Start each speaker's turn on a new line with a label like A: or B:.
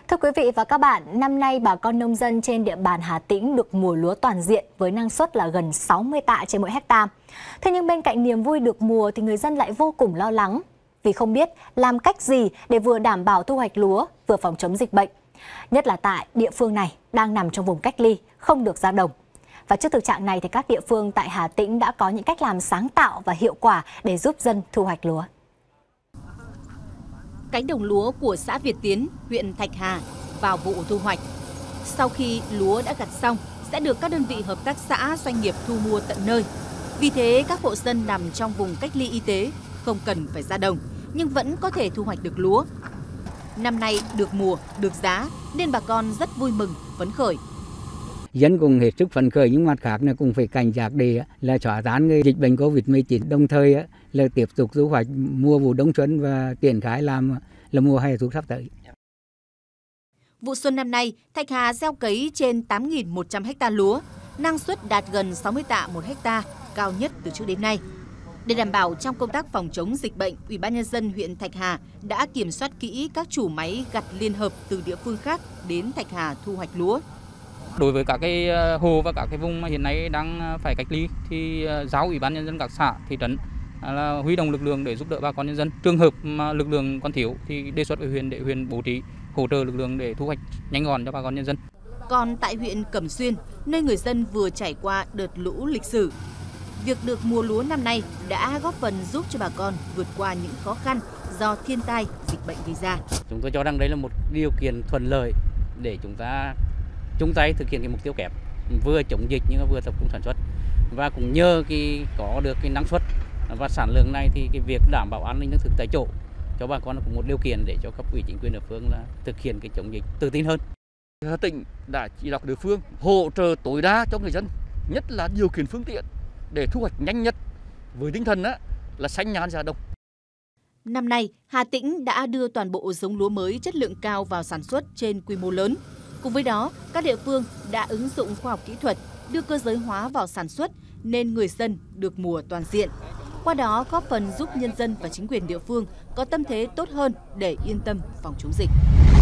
A: Thưa quý vị và các bạn, năm nay bà con nông dân trên địa bàn Hà Tĩnh được mùa lúa toàn diện với năng suất là gần 60 tạ trên mỗi hecta. Thế nhưng bên cạnh niềm vui được mùa thì người dân lại vô cùng lo lắng vì không biết làm cách gì để vừa đảm bảo thu hoạch lúa vừa phòng chống dịch bệnh. Nhất là tại địa phương này đang nằm trong vùng cách ly, không được ra đồng. Và trước thực trạng này thì các địa phương tại Hà Tĩnh đã có những cách làm sáng tạo và hiệu quả để giúp dân thu hoạch lúa.
B: Cánh đồng lúa của xã Việt Tiến, huyện Thạch Hà vào vụ thu hoạch. Sau khi lúa đã gặt xong, sẽ được các đơn vị hợp tác xã doanh nghiệp thu mua tận nơi. Vì thế, các hộ dân nằm trong vùng cách ly y tế không cần phải ra đồng, nhưng vẫn có thể thu hoạch được lúa. Năm nay được mùa, được giá nên bà con rất vui mừng, phấn khởi.
C: Dân cũng hết sức phấn khởi, nhưng mặt khác là cũng phải cảnh giác để là xóa tan dịch bệnh Covid-19, đồng thời là tiếp tục thu hoạch mùa vụ đông xuân và triển khai làm là mùa hè thu sắp tới.
B: Vụ xuân năm nay, Thạch Hà gieo cấy trên 8.100 ha lúa, năng suất đạt gần 60 tạ một hecta, cao nhất từ trước đến nay. Để đảm bảo trong công tác phòng chống dịch bệnh, Ủy ban nhân dân huyện Thạch Hà đã kiểm soát kỹ các chủ máy gặt liên hợp từ địa phương khác đến Thạch Hà thu hoạch lúa.
D: Đối với các cái hồ và các cái vùng mà hiện nay đang phải cách ly thì giao Ủy ban nhân dân các xã, thị trấn là huy động lực lượng để giúp đỡ bà con nhân dân. Trường hợp mà lực lượng còn thiếu thì đề xuất với huyện để huyện bố trí hỗ trợ lực lượng để thu hoạch nhanh gọn cho bà con nhân dân.
B: Còn tại huyện Cẩm Xuyên, nơi người dân vừa trải qua đợt lũ lịch sử, việc được mùa lúa năm nay đã góp phần giúp cho bà con vượt qua những khó khăn do thiên tai, dịch bệnh gây ra.
E: Chúng tôi cho rằng đây là một điều kiện thuận lợi để chúng ta chung tay thực hiện cái mục tiêu kép, vừa chống dịch nhưng vừa tập trung sản xuất, và cũng nhờ có được cái năng suất và sản lượng này thì cái việc đảm bảo an ninh lương thực tại chỗ cho bà con là cũng một điều kiện để cho cấp ủy chính quyền địa phương là thực hiện cái chống dịch tự tin hơn.
F: Hà Tĩnh đã chỉ đạo địa phương hỗ trợ tối đa cho người dân, nhất là điều khiển phương tiện để thu hoạch nhanh nhất với tinh thần là xanh nhàn ra đồng.
B: Năm nay, Hà Tĩnh đã đưa toàn bộ giống lúa mới chất lượng cao vào sản xuất trên quy mô lớn. Cùng với đó, các địa phương đã ứng dụng khoa học kỹ thuật, đưa cơ giới hóa vào sản xuất nên người dân được mùa toàn diện. Qua đó góp phần giúp nhân dân và chính quyền địa phương có tâm thế tốt hơn để yên tâm phòng chống dịch.